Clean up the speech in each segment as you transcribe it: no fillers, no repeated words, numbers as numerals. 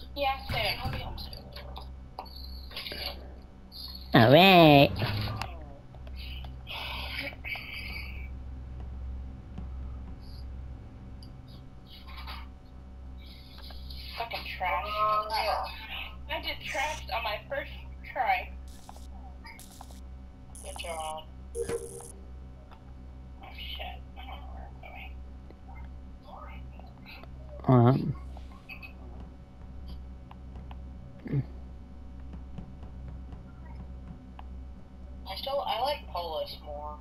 Yeah, same. I'll be home soon. Alright. Fucking trash. I did trash on my first try. Good job. Oh shit. I don't know where I'm going. I like Polis more.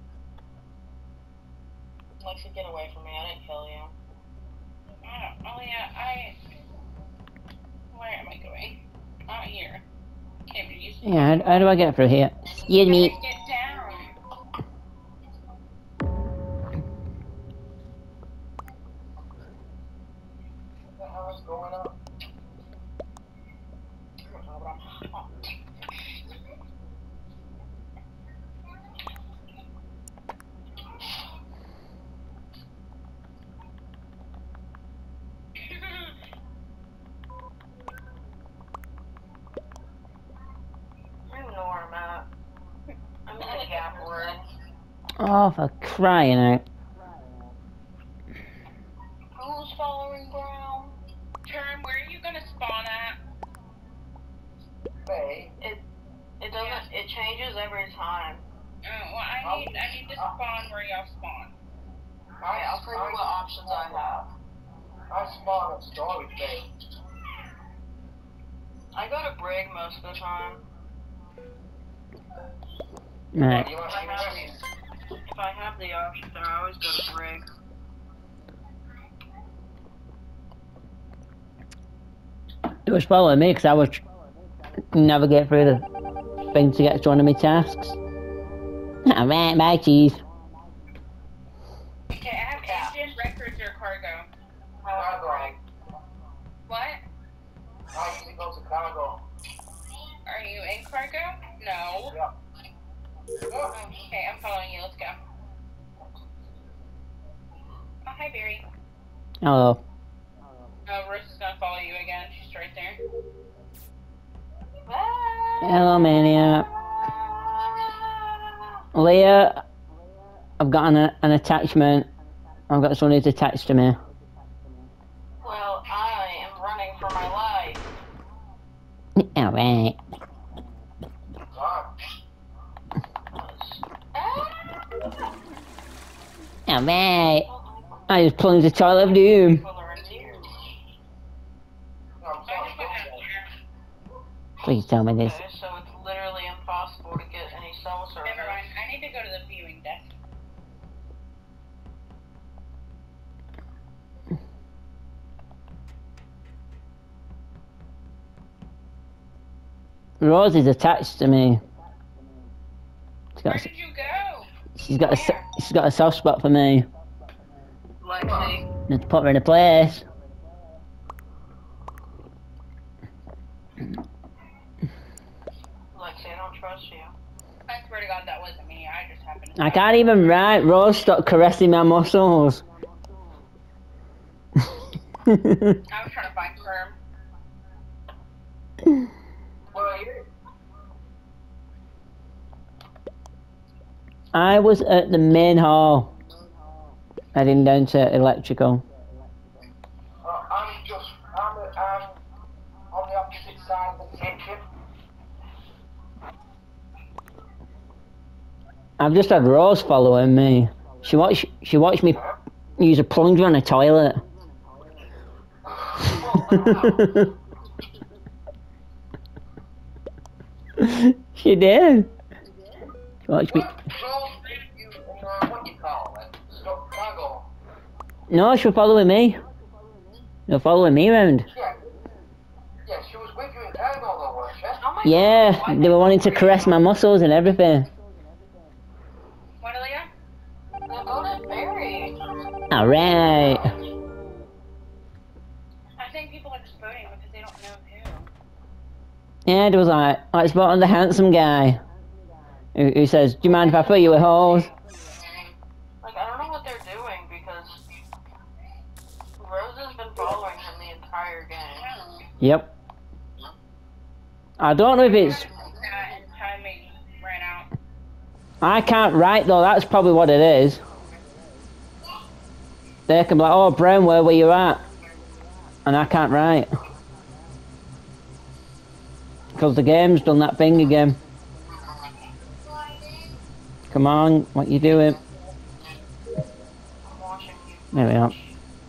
Likes to get away from me. I didn't kill you. Oh yeah, where am I going? Not here. Can't be used to. Yeah, how do I get through here? Excuse me. Get down. What the hell is going on? I don't know, but I'm hot. I don't know where I'm at. I'm in the gap word. Oh, for crying out. Who's following Brown? Term, where are you gonna spawn at? Hey. It doesn't. It changes every time. Oh well, I need to spawn where y'all spawn. Okay, I'll tell you what options I have. I spawn at Story Bay. I go to Brig most of the time. Right. If I have the option, I always go to Brig. It was following me because I was navigate through the thing to get to one of my tasks. Alright, bye cheese. Okay, I have engine, records, or cargo. Cargo. What? I usually go to cargo. Are you in cargo? No. Yeah. Okay, I'm following you. Let's go. Oh, hi, Barry. Hello. Oh, Russ is gonna follow you again. She's right there. Hello, Mania. Leah, I've got an attachment. I've got someone who's attached to me. Well, I am running for my life. Alright. Alright. I just plunged the toilet of doom. Please tell me this. Okay, so it's literally impossible to get any cell service. Never mind, I need to go to the viewing desk. Rose is attached to me. Where did you go? She's got a soft spot for me. Lexi. Let's put her in a place. Lexi, I don't trust you. I swear to God, that wasn't me. I just happened to. I can't even write. Rose, stop caressing my muscles. I was trying to find Kerm. Where are you? I was at the main hall, heading down to electrical. I'm on the opposite side of the kitchen. I've just had Rose following me. She watched me use a plunger on a toilet. She did. She watched me. What do you call it? Stop cargo. No, she was following me. They were following me around. Yeah, she was with you in cargo though, weren't she? Oh my Yeah, God, they were wanting to caress my muscles and everything. What, Aaliyah? No, go to Barry. Alright. I think people are just voting because they don't know who. Yeah, it was like, let's vote on the handsome guy. Who says, do you mind if I fill you with holes? Like, I don't know what they're doing because Rose has been following him the entire game. Yep. I don't know if it's... Timing ran out. I can't write though, that's probably what it is. They can be like, oh Brown, where were you at? And I can't write. Because the game's done that thing again. Come on, what you doing? There we are.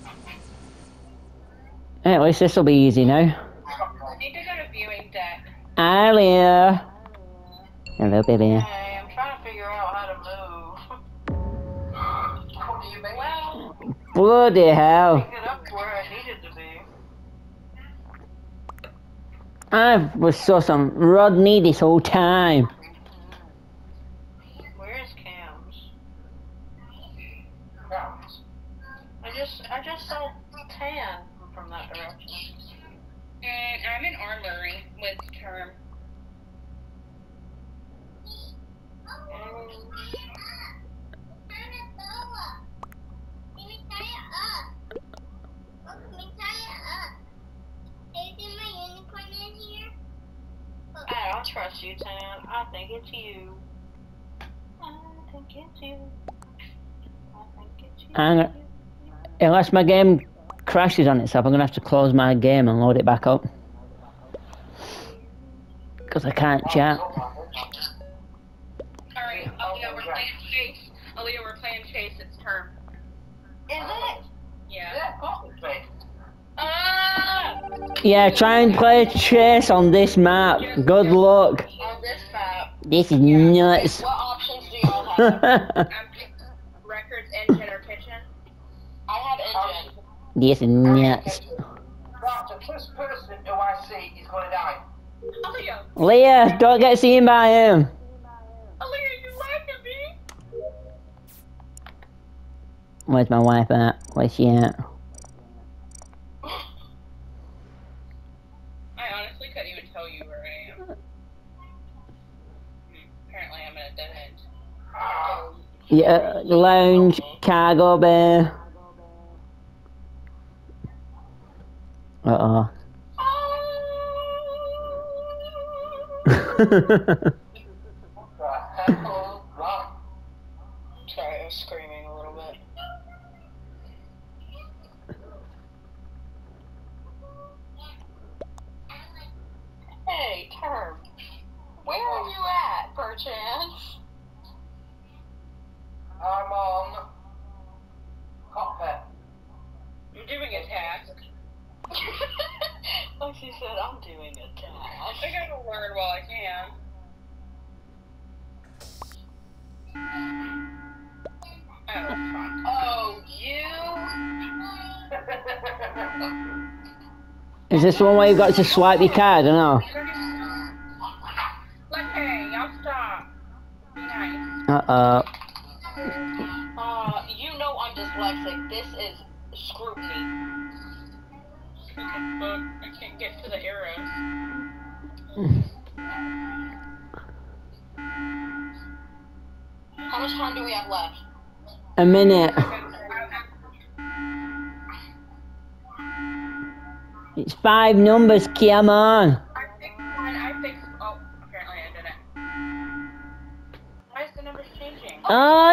Hey, at least this will be easy now. I need to go to viewing deck. Hi, Leah. Hello, baby. Hey, I'm trying to figure out how to move. What do you mean? Well, Bloody hell. get up to where I needed to be. I was so some Rodney this whole time. Where's Cam's? I just saw Tan from that direction. I'm in Armory with Term. I don't trust you, Tan. I think it's you. I think it's you. I think it's you. Unless my game crashes on itself, I'm going to have to close my game and load it back up. Because I can't chat. Alright, Aaliyah, we're playing Chase. Aaliyah, we're playing Chase. It's Term. Is it? Yeah. Yeah, of course it's Chase. Yeah, try and play chase on this map. Good luck. On this map. This is nuts. What options do y'all have? Records, engine, or kitchen? I have engine. This is nuts. Right, the first person who I see is going to die. Aaliyah! Leah, don't get seen by him. Aaliyah, you laughed at me? Where's my wife at? Where's she at? I honestly couldn't even tell you where I am. Apparently I'm at a dead end. Yeah, lounge, cargo bay. Uh-oh. What the hell? Right. Sorry, I was screaming a little bit. Hey, Term. Where are you at, perchance? I'm on cockpit. I'm doing a task. Like she said, I'm doing a task. I gotta learn while I can. Oh, you? Is this the one where you've got to swipe your card or no? Hey, y'all stop. Be nice. Uh-oh. You know I'm dyslexic. This is scrutiny. I can't get to the arrows. How much time do we have left? A minute. It's 5 numbers, come on. Oh, apparently I didn't. Why is the numbers changing? Oh,